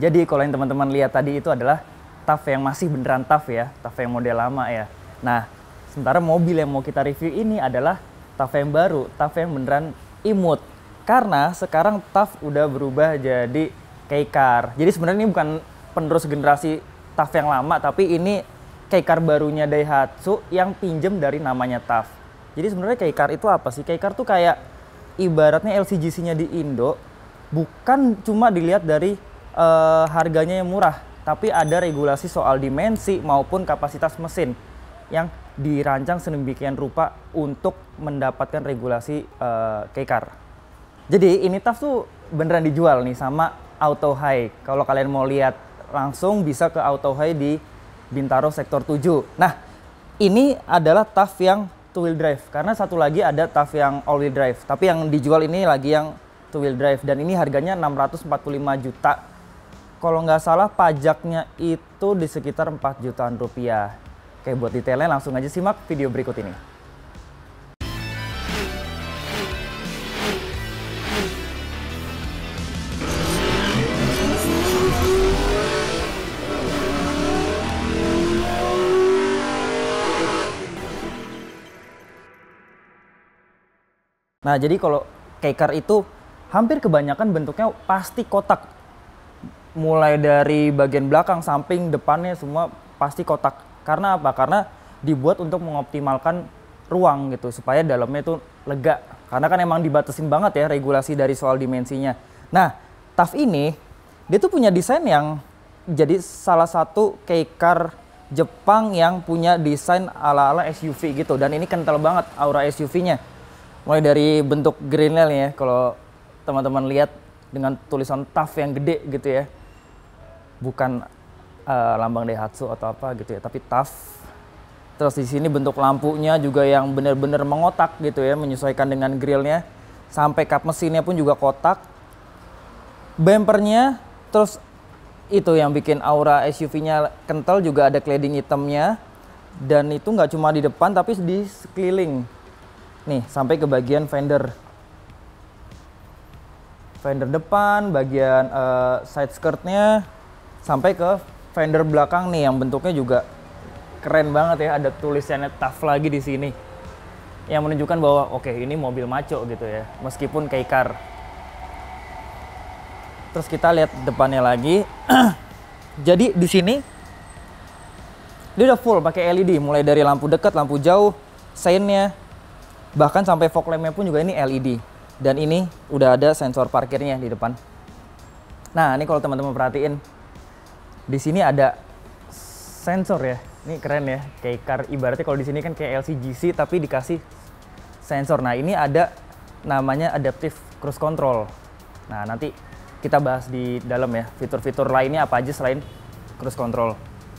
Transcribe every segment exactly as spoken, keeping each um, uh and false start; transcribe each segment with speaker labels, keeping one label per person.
Speaker 1: Jadi kalau yang teman-teman lihat tadi itu adalah T A F yang masih beneran T A F ya, T A F yang model lama ya. Nah, sementara mobil yang mau kita review ini adalah T A F yang baru, T A F yang beneran imut. Karena sekarang T A F udah berubah jadi K-Car. Jadi sebenarnya ini bukan penerus generasi T A F yang lama, tapi ini K-Car barunya Daihatsu yang pinjem dari namanya T A F. Jadi sebenarnya K-Car itu apa sih? K-Car tuh kayak ibaratnya L C G C-nya di Indo, bukan cuma dilihat dari uh, harganya yang murah, tapi ada regulasi soal dimensi maupun kapasitas mesin yang dirancang sedemikian rupa untuk mendapatkan regulasi uh, K-Car. Jadi ini T A F tuh beneran dijual nih sama Auto High. Kalau kalian mau lihat langsung bisa ke Auto High di Bintaro sektor tujuh. Nah, ini adalah T A F yang two wheel drive, karena satu lagi ada T A F yang all wheel drive, tapi yang dijual ini lagi yang two wheel drive, dan ini harganya enam ratus empat puluh lima juta. Kalau nggak salah pajaknya itu di sekitar empat jutaan rupiah. Oke, buat detailnya langsung aja simak video berikut ini. Nah, jadi kalau K-Car itu hampir kebanyakan bentuknya pasti kotak. Mulai dari bagian belakang, samping, depannya semua pasti kotak. Karena apa? Karena dibuat untuk mengoptimalkan ruang gitu, supaya dalamnya itu lega. Karena kan emang dibatasin banget ya regulasi dari soal dimensinya. Nah, T A F ini, dia tuh punya desain yang jadi salah satu K-Car Jepang yang punya desain ala-ala S U V gitu. Dan ini kental banget aura S U V-nya. Mulai dari bentuk grille ya, kalau teman-teman lihat dengan tulisan T A F yang gede gitu ya, bukan uh, lambang Daihatsu atau apa gitu ya, tapi T A F. Terus di sini bentuk lampunya juga yang benar-benar mengotak gitu ya, menyesuaikan dengan grille-nya. Sampai kap mesinnya pun juga kotak. Bumpernya, terus itu yang bikin aura S U V-nya kental, juga ada cladding hitamnya. Dan itu nggak cuma di depan, tapi di sekeliling. Nih, sampai ke bagian fender. Fender depan, bagian uh, side skirtnya, sampai ke fender belakang nih yang bentuknya juga keren banget ya. Ada tulisannya T A F lagi di sini. Yang menunjukkan bahwa oke, okay, ini mobil maco gitu ya, meskipun K-Car. Terus kita lihat depannya lagi. Jadi di sini dia udah full pakai L E D, mulai dari lampu dekat, lampu jauh, seinnya, bahkan sampai fog lamp-nya pun juga ini L E D. Dan ini udah ada sensor parkirnya di depan. Nah, ini kalau teman-teman perhatiin, di sini ada sensor ya. Ini keren ya, K-Car ibaratnya kalau di sini kan kayak L C G C tapi dikasih sensor. Nah, ini ada namanya adaptive cruise control. Nah, nanti kita bahas di dalam ya, fitur-fitur lainnya apa aja selain cruise control.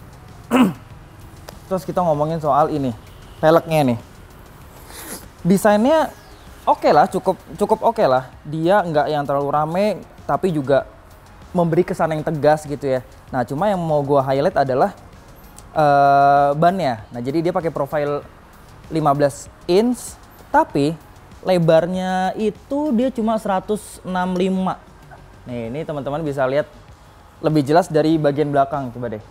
Speaker 1: Terus kita ngomongin soal ini, velgnya nih. Desainnya oke okay lah, cukup cukup oke okay lah. Dia nggak yang terlalu rame, tapi juga memberi kesan yang tegas gitu ya. Nah, cuma yang mau gua highlight adalah uh, bannya. Nah, jadi dia pakai profil lima belas inch, tapi lebarnya itu dia cuma seratus enam puluh lima. Nih, ini teman-teman bisa lihat lebih jelas dari bagian belakang, coba deh.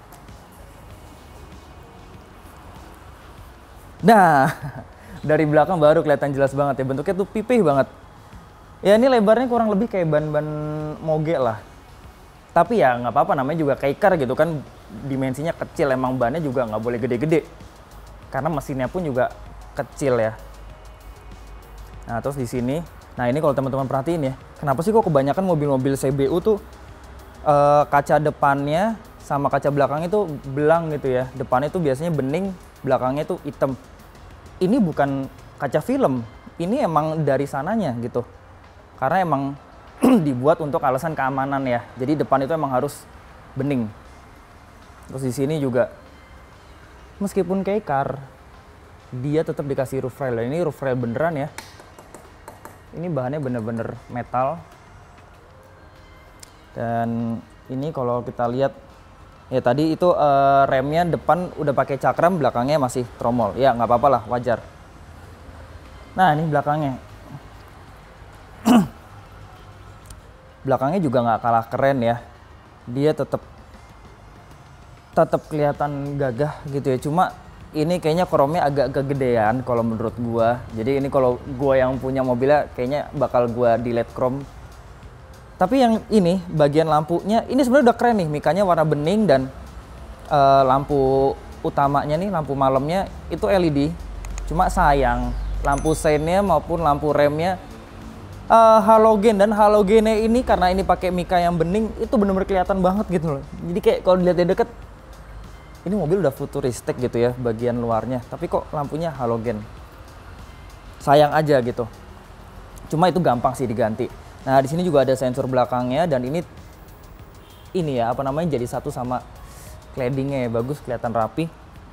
Speaker 1: Nah, dari belakang baru kelihatan jelas banget ya, bentuknya tuh pipih banget. Ya ini lebarnya kurang lebih kayak ban-ban moge lah. Tapi ya nggak apa-apa, namanya juga K-Car gitu kan, dimensinya kecil, emang bannya juga nggak boleh gede-gede. Karena mesinnya pun juga kecil ya. Nah, terus di sini, nah ini kalau teman-teman perhatiin ya, kenapa sih kok kebanyakan mobil-mobil C B U tuh eh, kaca depannya sama kaca belakangnya tuh belang gitu ya. Depannya tuh biasanya bening, belakangnya tuh hitam. Ini bukan kaca film, ini emang dari sananya gitu. Karena emang dibuat untuk alasan keamanan ya. Jadi depan itu emang harus bening. Terus di sini juga, meskipun K-Car, dia tetap dikasih roof rail. Ini roof rail beneran ya. Ini bahannya bener-bener metal. Dan ini kalau kita lihat, ya tadi itu uh, remnya depan udah pakai cakram, belakangnya masih tromol. Ya nggak apa-apa lah, wajar. Nah, ini belakangnya. Belakangnya juga nggak kalah keren ya. dia tetap tetap kelihatan gagah gitu ya. Cuma ini kayaknya chrome-nya agak kegedean kalau menurut gua. Jadi ini kalau gua yang punya mobilnya kayaknya bakal gua delete chrome. Tapi yang ini bagian lampunya ini sebenarnya udah keren nih, mikanya warna bening dan uh, lampu utamanya nih, lampu malamnya itu L E D. Cuma sayang lampu seinnya maupun lampu remnya uh, halogen, dan halogennya ini karena ini pakai mika yang bening itu bener-bener kelihatan banget gitu loh. Jadi kayak kalau dilihat dari deket ini mobil udah futuristik gitu ya bagian luarnya, tapi kok lampunya halogen. Sayang aja gitu. Cuma itu gampang sih diganti. Nah, di sini juga ada sensor belakangnya dan ini ini ya apa namanya jadi satu sama claddingnya ya, bagus kelihatan rapi.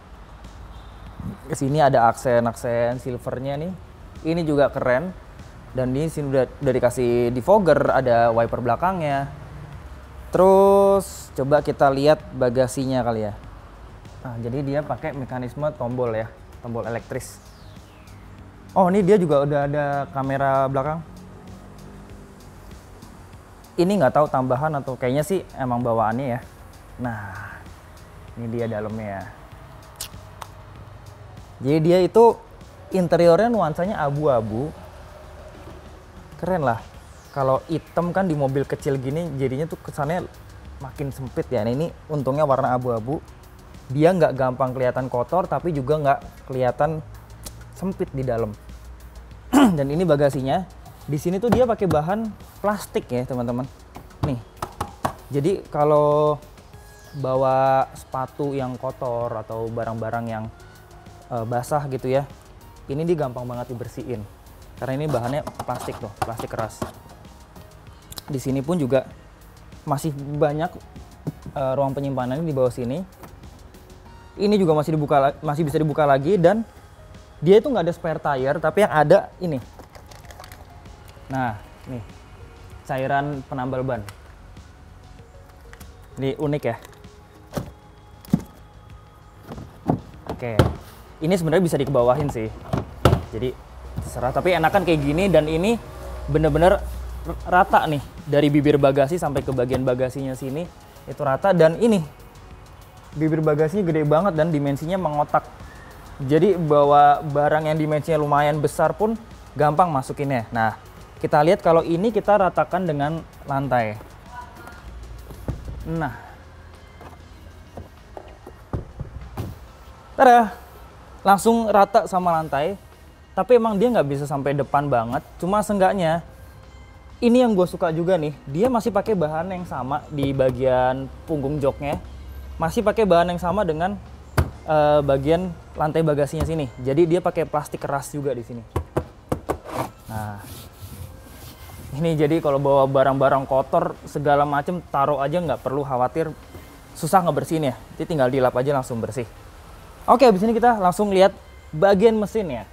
Speaker 1: Ke sini ada aksen-aksen silvernya nih. Ini juga keren. Dan di sini udah, udah dikasih defogger, ada wiper belakangnya. Terus coba kita lihat bagasinya kali ya. Nah, jadi dia pakai mekanisme tombol ya, tombol elektris. Oh, ini dia juga udah ada kamera belakang. Ini nggak tahu tambahan atau kayaknya sih emang bawaannya ya. Nah, ini dia dalamnya. Jadi dia itu interiornya nuansanya abu-abu. Keren lah. Kalau hitam kan di mobil kecil gini jadinya tuh kesannya makin sempit ya. Nah, ini untungnya warna abu-abu. Dia nggak gampang kelihatan kotor tapi juga nggak kelihatan sempit di dalam. Dan ini bagasinya. Di sini tuh dia pakai bahan plastik ya teman-teman. Nih. Jadi kalau bawa sepatu yang kotor atau barang-barang yang uh, basah gitu ya, ini dia gampang banget dibersihin. Karena ini bahannya plastik tuh, plastik keras. Di sini pun juga masih banyak uh, ruang penyimpanan di bawah sini. Ini juga masih dibuka, masih bisa dibuka lagi dan dia itu nggak ada spare tire, tapi yang ada ini. Nah, nih cairan penambal ban. Ini unik ya. Oke, ini sebenarnya bisa dikebawahin sih. Jadi terserah. Tapi enakan kayak gini dan ini bener-bener rata nih dari bibir bagasi sampai ke bagian bagasinya sini itu rata dan ini bibir bagasinya gede banget dan dimensinya mengotak. Jadi bawa barang yang dimensinya lumayan besar pun gampang masukinnya. Nah, kita lihat kalau ini kita ratakan dengan lantai. Nah. Tada! Langsung rata sama lantai. Tapi emang dia nggak bisa sampai depan banget. Cuma seenggaknya, ini yang gue suka juga nih. Dia masih pakai bahan yang sama di bagian punggung joknya. Masih pakai bahan yang sama dengan uh, bagian lantai bagasinya sini. Jadi dia pakai plastik keras juga di sini. Nah. Ini jadi kalau bawa barang-barang kotor segala macem taruh aja nggak perlu khawatir susah ngebersihin ya. Jadi tinggal dilap aja langsung bersih. Oke, habis ini kita langsung lihat bagian mesinnya.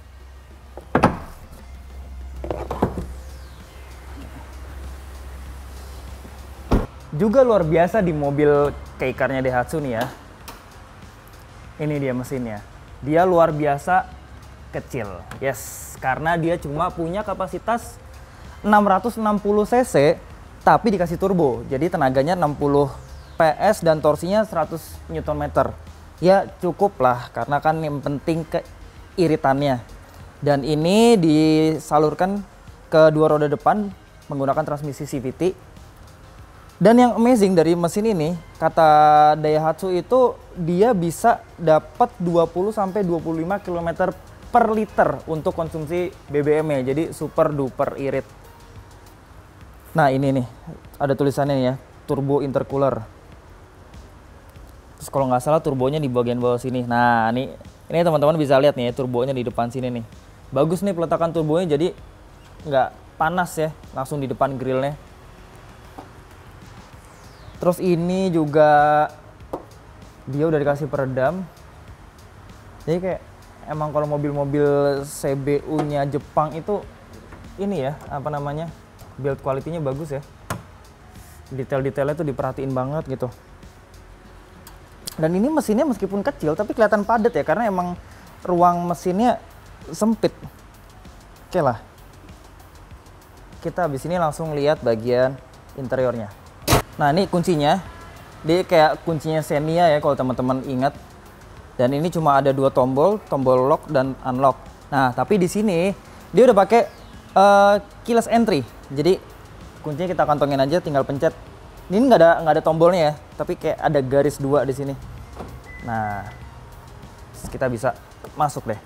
Speaker 1: Juga luar biasa di mobil Keicar-nya Daihatsu nih ya. Ini dia mesinnya. Dia luar biasa kecil. Yes, karena dia cuma punya kapasitas enam ratus enam puluh cc tapi dikasih turbo. Jadi tenaganya enam puluh P S dan torsinya seratus newton meter. Ya cukup lah karena kan yang penting keiritannya. Dan ini disalurkan ke dua roda depan menggunakan transmisi C V T. Dan yang amazing dari mesin ini, kata Daihatsu itu dia bisa dapat dua puluh sampai dua puluh lima kilometer per liter untuk konsumsi B B M-nya. Jadi super duper irit. Nah ini nih, ada tulisannya nih ya, turbo intercooler. Terus kalau nggak salah turbonya di bagian bawah sini. Nah ini, ini teman-teman bisa lihat nih ya, turbonya di depan sini nih. Bagus nih peletakan turbonya jadi nggak panas ya, langsung di depan grillnya. Terus ini juga dia udah dikasih peredam. Jadi kayak emang kalau mobil-mobil C B U-nya Jepang itu ini ya, apa namanya? Build quality-nya bagus ya. Detail-detailnya tuh diperhatiin banget gitu. Dan ini mesinnya meskipun kecil tapi kelihatan padat ya karena emang ruang mesinnya sempit. Oke lah. Kita habis ini langsung lihat bagian interiornya. Nah, ini kuncinya. Dia kayak kuncinya Xenia ya kalau teman-teman ingat. Dan ini cuma ada dua tombol, tombol lock dan unlock. Nah, tapi di sini dia udah pakai uh, keyless entry. Jadi kuncinya kita kantongin aja, tinggal pencet. Ini nggak ada nggak ada tombolnya ya, tapi kayak ada garis dua di sini. Nah, kita bisa masuk deh.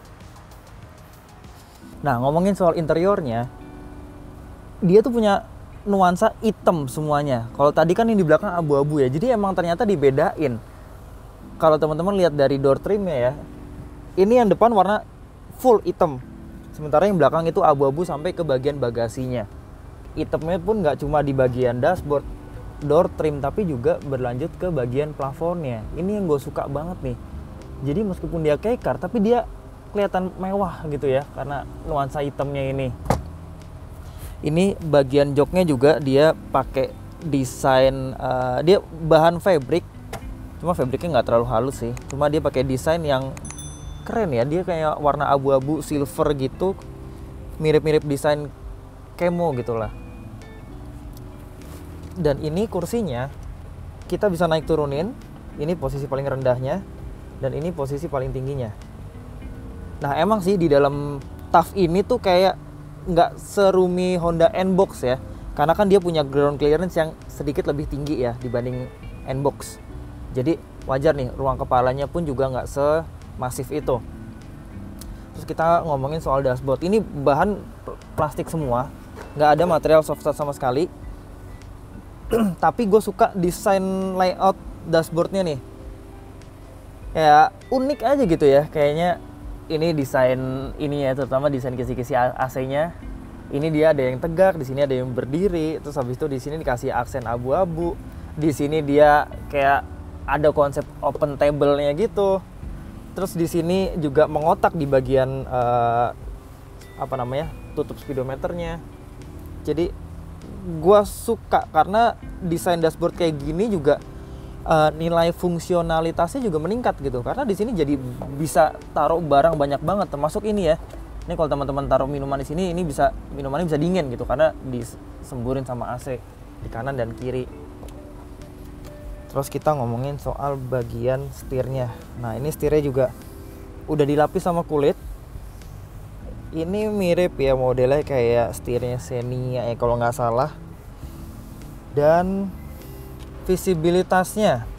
Speaker 1: Nah, ngomongin soal interiornya, dia tuh punya nuansa hitam semuanya. Kalau tadi kan ini di belakang abu-abu ya, jadi emang ternyata dibedain. Kalau teman-teman lihat dari door trimnya ya, ini yang depan warna full hitam, sementara yang belakang itu abu-abu sampai ke bagian bagasinya. Hitamnya pun nggak cuma di bagian dashboard, door trim, tapi juga berlanjut ke bagian plafonnya. Ini yang gue suka banget nih. Jadi meskipun dia kei car, tapi dia kelihatan mewah gitu ya, karena nuansa hitamnya ini. Ini bagian joknya juga dia pakai desain, uh, dia bahan fabric. Cuma fabriknya nggak terlalu halus sih. Cuma dia pakai desain yang keren ya. Dia kayak warna abu-abu silver gitu. Mirip-mirip desain camo gitulah. Dan ini kursinya kita bisa naik turunin. Ini posisi paling rendahnya. Dan ini posisi paling tingginya. Nah emang sih di dalam T A F ini tuh kayak nggak serumi Honda N-Box ya. Karena kan dia punya ground clearance yang sedikit lebih tinggi ya dibanding N-Box. Jadi wajar nih, ruang kepalanya pun juga nggak semasif itu. Terus kita ngomongin soal dashboard. Ini bahan plastik semua, nggak ada material soft touch sama sekali. Tapi gue suka desain layout dashboardnya nih. Ya unik aja gitu ya. Kayaknya ini desain ini ya, terutama desain kisi-kisi A C-nya. Ini dia ada yang tegak, di sini ada yang berdiri. Terus habis itu di sini dikasih aksen abu-abu. Di sini dia kayak ada konsep open table-nya gitu. Terus di sini juga mengotak di bagian uh, apa namanya? tutup speedometernya. Jadi gua suka karena desain dashboard kayak gini juga uh, nilai fungsionalitasnya juga meningkat gitu. Karena di sini jadi bisa taruh barang banyak banget, termasuk ini ya. Ini kalau teman-teman taruh minuman di sini, ini bisa minumannya bisa dingin gitu karena disemburin sama A C di kanan dan kiri. Terus kita ngomongin soal bagian setirnya. Nah ini setirnya juga udah dilapis sama kulit. Ini mirip ya modelnya kayak setirnya Xenia ya kalau nggak salah. Dan visibilitasnya,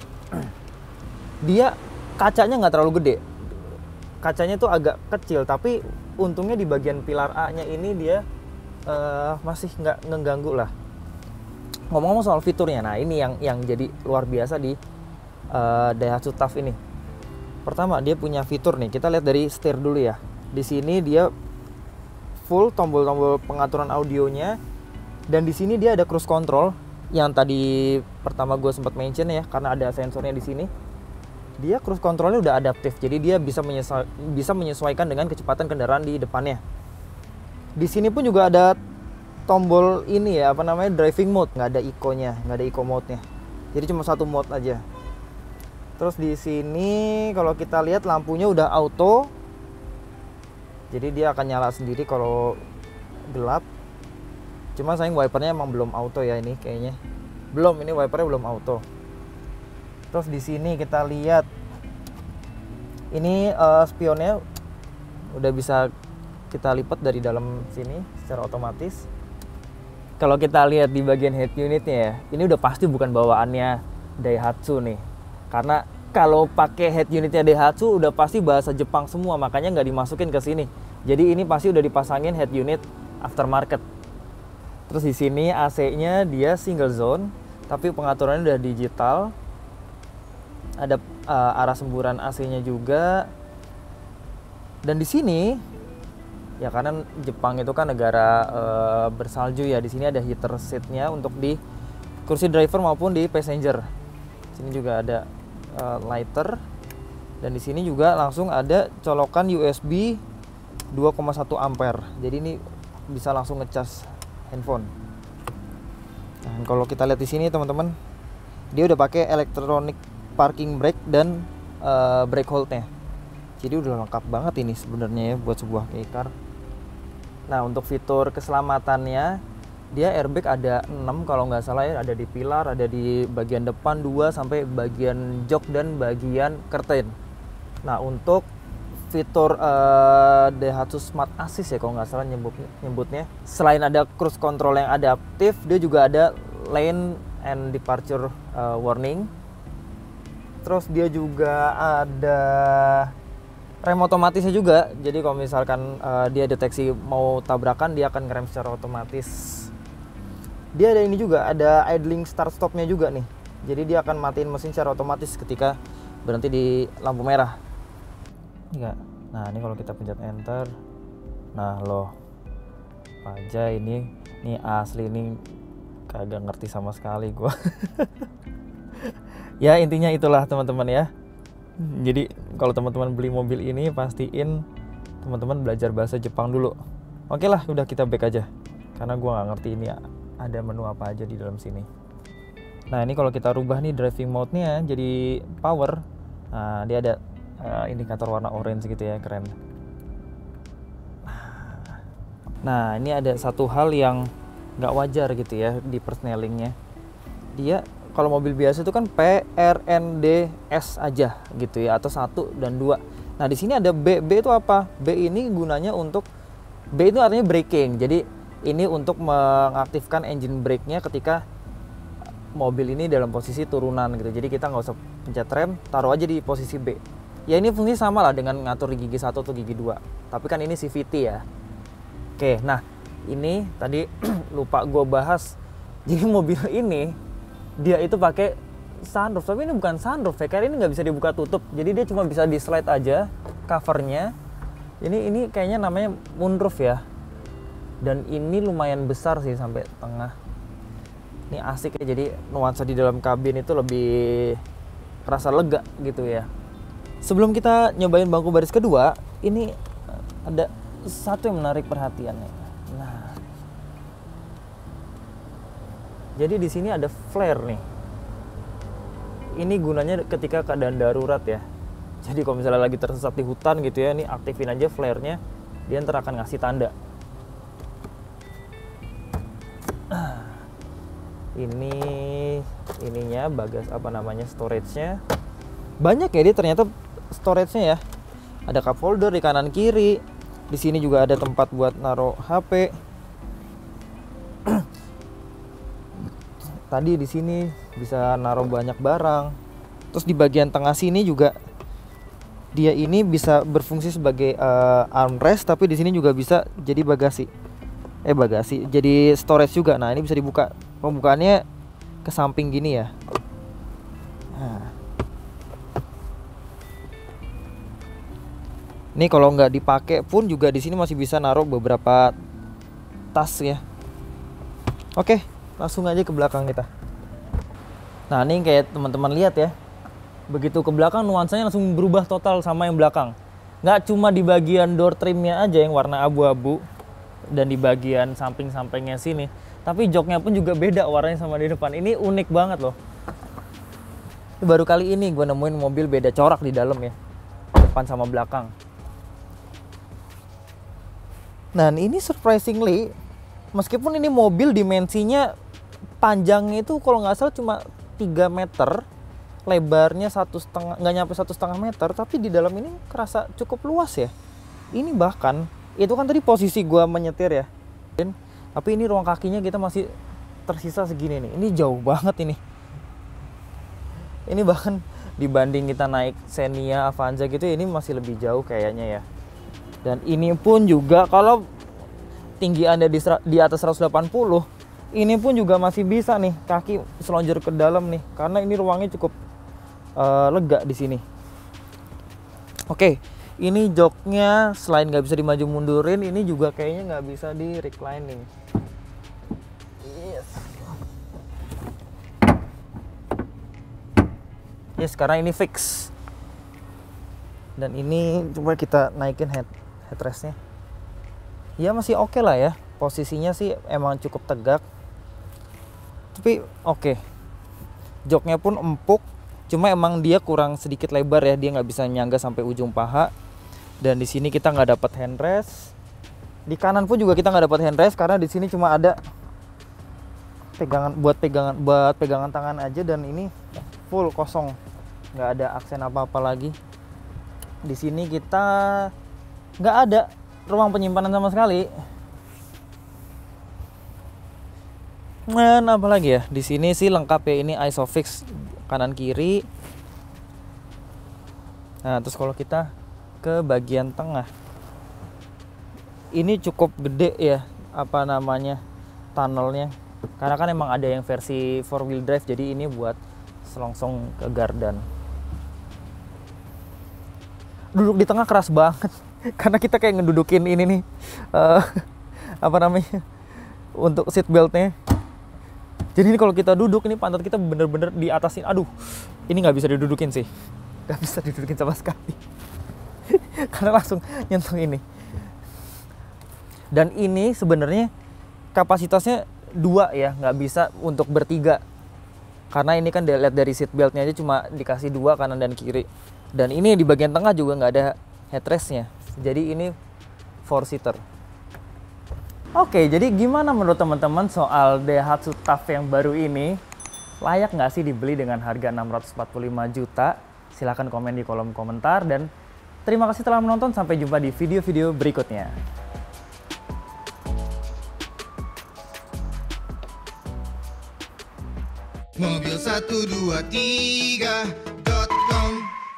Speaker 1: dia kacanya nggak terlalu gede. Kacanya tuh agak kecil, tapi untungnya di bagian pilar A-nya ini dia uh, masih nggak ngeganggu lah. Ngomong-ngomong soal fiturnya, nah ini yang yang jadi luar biasa di uh, Daihatsu T A F ini. Pertama dia punya fitur nih, kita lihat dari setir dulu ya. Di sini dia full tombol-tombol pengaturan audionya, dan di sini dia ada cruise control yang tadi pertama gue sempat mention ya, karena ada sensornya di sini. Dia cruise controlnya udah adaptif, jadi dia bisa menyesuaikan, bisa menyesuaikan dengan kecepatan kendaraan di depannya. Di sini pun juga ada tombol ini ya, apa namanya, driving mode, nggak ada eco-nya, nggak ada eco mode-nya. Jadi cuma satu mode aja. Terus di sini kalau kita lihat lampunya udah auto. Jadi dia akan nyala sendiri kalau gelap. Cuma sayang wipernya emang belum auto ya ini kayaknya. Belum, ini wipernya belum auto. Terus di sini kita lihat ini uh, spionnya udah bisa kita lipat dari dalam sini secara otomatis. Kalau kita lihat di bagian head unitnya ya, ini udah pasti bukan bawaannya Daihatsu nih. Karena kalau pakai head unitnya Daihatsu udah pasti bahasa Jepang semua, makanya nggak dimasukin ke sini. Jadi ini pasti udah dipasangin head unit aftermarket. Terus di sini A C-nya dia single zone, tapi pengaturannya udah digital. Ada uh, arah semburan A C-nya juga. Dan di sini ya karena Jepang itu kan negara uh, bersalju ya, di sini ada heater seat-nya untuk di kursi driver maupun di passenger. Sini juga ada uh, lighter, dan di sini juga langsung ada colokan U S B dua koma satu ampere. Jadi ini bisa langsung ngecas handphone. Nah, kalau kita lihat di sini teman-teman, dia udah pakai electronic parking brake dan uh, brake hold-nya. Jadi udah lengkap banget ini sebenarnya ya buat sebuah kei car. Nah untuk fitur keselamatannya, Dia airbag ada enam kalau nggak salah ya, ada di pilar, ada di bagian depan dua sampai bagian jok dan bagian curtain. Nah, untuk fitur uh, Daihatsu Smart Assist ya kalau nggak salah nyebutnya, nyebutnya. Selain ada cruise control yang adaptif, dia juga ada lane and departure uh, warning. Terus dia juga ada rem otomatisnya juga. Jadi kalau misalkan uh, dia deteksi mau tabrakan, dia akan ngerem secara otomatis. Dia ada ini juga, ada idling start stopnya juga nih. Jadi dia akan matiin mesin secara otomatis ketika berhenti di lampu merah. Enggak. Nah, ini kalau kita pencet enter. Nah, loh. Aja ini ini asli ini kagak ngerti sama sekali gua. Ya, intinya itulah teman-teman ya. Jadi, kalau teman-teman beli mobil ini pastiin teman-teman belajar bahasa Jepang dulu. Oke lah, udah kita back aja. Karena gua nggak ngerti ini ada menu apa aja di dalam sini. Nah, ini kalau kita rubah nih driving mode-nya jadi power. Nah, dia ada uh, indikator warna orange gitu ya, keren. Nah, ini ada satu hal yang nggak wajar gitu ya di persnelingnya. Dia kalau mobil biasa itu kan P, R, N, D, S aja gitu ya, atau satu dan dua. Nah, di sini ada B. B itu apa? B ini gunanya untuk, B itu artinya braking. Jadi ini untuk mengaktifkan engine brake-nya ketika mobil ini dalam posisi turunan gitu. Jadi kita nggak usah pencet rem, taruh aja di posisi B. Ya ini fungsi sama lah dengan ngatur di gigi satu atau gigi dua. Tapi kan ini C V T ya. Oke, nah ini tadi lupa gue bahas. Jadi mobil ini dia itu pakai sunroof, tapi ini bukan sunroof ya, karena ini nggak bisa dibuka tutup. Jadi dia cuma bisa di slide aja covernya. Ini ini kayaknya namanya moonroof ya. Dan ini lumayan besar sih sampai tengah. Ini asik ya, jadi nuansa di dalam kabin itu lebih kerasa lega gitu ya. Sebelum kita nyobain bangku baris kedua, ini ada satu yang menarik perhatiannya. Nah, jadi di sini ada flare nih. Ini gunanya ketika keadaan darurat ya. Jadi kalau misalnya lagi tersesat di hutan gitu ya, ini aktifin aja flare-nya, dia ntar akan ngasih tanda. Ini ininya bagas apa namanya storage-nya banyak ya, dia ternyata storage-nya ya. Ada cup holder di kanan kiri. Di sini juga ada tempat buat naruh H P. Tadi di sini bisa naruh banyak barang. Terus di bagian tengah sini juga dia ini bisa berfungsi sebagai uh, armrest, tapi di sini juga bisa jadi bagasi. Eh bagasi, jadi storage juga. Nah, ini bisa dibuka. Pembukaannya ke samping gini ya. Nah. Ini kalau nggak dipakai pun juga di sini masih bisa naruh beberapa tas ya. Oke, langsung aja ke belakang kita. Nah, ini kayak teman-teman lihat ya. Begitu ke belakang nuansanya langsung berubah total sama yang belakang. Nggak cuma di bagian door trimnya aja yang warna abu-abu dan di bagian samping-sampingnya sini, tapi joknya pun juga beda warnanya sama di depan. Ini unik banget loh. Ini baru kali ini gue nemuin mobil beda corak di dalam ya, depan sama belakang. Nah, ini surprisingly, meskipun ini mobil dimensinya panjangnya itu kalau nggak salah cuma tiga meter, lebarnya satu setengah, nggak nyampe satu setengah meter, tapi di dalam ini kerasa cukup luas ya. Ini bahkan itu kan tadi posisi gua menyetir ya, tapi ini ruang kakinya kita masih tersisa segini nih. Ini jauh banget ini. Ini bahkan dibanding kita naik Xenia, Avanza gitu, ini masih lebih jauh kayaknya ya. Dan ini pun juga kalau tinggi Anda di, di atas seratus delapan puluh, ini pun juga masih bisa nih kaki selonjor ke dalam nih, karena ini ruangnya cukup uh, lega di sini. Oke. Ini joknya selain nggak bisa dimaju mundurin, ini juga kayaknya nggak bisa di reclining. Yes. Yes, sekarang ini fix. Dan ini coba kita naikin head headrestnya. Ya masih oke okay lah ya. Posisinya sih emang cukup tegak. Tapi oke. Okay. Joknya pun empuk. Cuma emang dia kurang sedikit lebar ya. Dia nggak bisa nyangga sampai ujung paha. Dan di sini kita nggak dapat handrest. Di kanan pun juga kita nggak dapat handrest karena di sini cuma ada pegangan buat pegangan buat pegangan tangan aja, dan ini full kosong, nggak ada aksen apa-apa lagi. Di sini kita nggak ada ruang penyimpanan sama sekali. Dan apa lagi ya? Di sini sih lengkap ya, ini Isofix kanan kiri. Nah, terus kalau kita ke bagian tengah, ini cukup gede ya, apa namanya, tunnelnya. Karena kan emang ada yang versi four wheel drive, jadi ini buat selongsong ke gardan. Duduk di tengah keras banget, karena kita kayak ngedudukin ini nih, uh, apa namanya, untuk seat beltnya. Jadi ini kalau kita duduk, ini pantat kita bener-bener di atasin. Aduh, ini nggak bisa didudukin sih. Gak bisa didudukin sama sekali karena langsung nyentuh ini. Dan ini sebenarnya kapasitasnya dua ya, nggak bisa untuk bertiga, karena ini kan dilihat dari seat beltnya aja cuma dikasih dua, kanan dan kiri. Dan ini di bagian tengah juga nggak ada headrestnya, jadi ini four seater. Oke, jadi gimana menurut teman-teman soal Daihatsu T A F yang baru ini? Layak nggak sih dibeli dengan harga enam ratus empat puluh lima juta? Silahkan komen di kolom komentar, dan terima kasih telah menonton. Sampai jumpa di video-video berikutnya.
Speaker 2: Mobil satu dua tiga